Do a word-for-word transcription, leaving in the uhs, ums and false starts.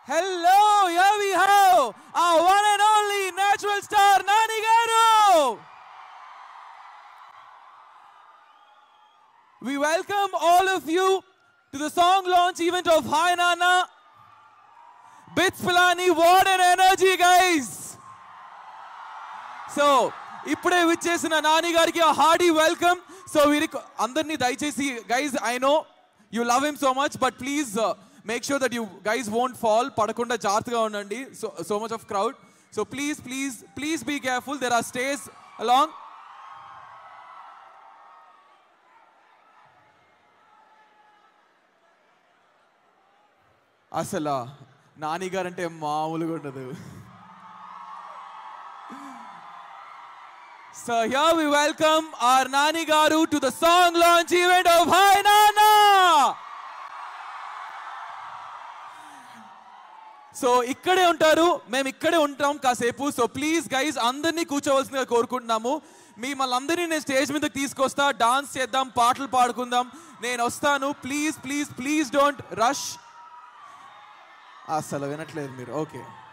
Hello, here we have our one and only natural star, Nani garu. We welcome all of you to the song launch event of Hi Nanna. Bits Pilani, what an energy, guys. So, ipude vichesina Nani gariki a hearty welcome. So, we andarni dayachesi, guys, I know you love him so much, but please uh, make sure that you guys won't fall. Padakunda jaarthaga undandi. So, so much of crowd. So, please, please, please be careful. There are stairs along. Asala, Nani garante maamuluga undadu. So here we welcome our Nani garu to the song launch event of Hi Nanna. So ikkade untaru, mem ikkade untam kasepu. So please guys, andarni కూర్చోవాల్సిందిగా కోరుకుంటున్నాము. మిమ్మల్ని నేను stage మీదకి తీసుకొస్తా, dance చేద్దాం, పాటలు పాడుకుందాం. నేను వస్తాను. Please please please don't rush. అసలు వినట్లేదు మీరు. ఓకే.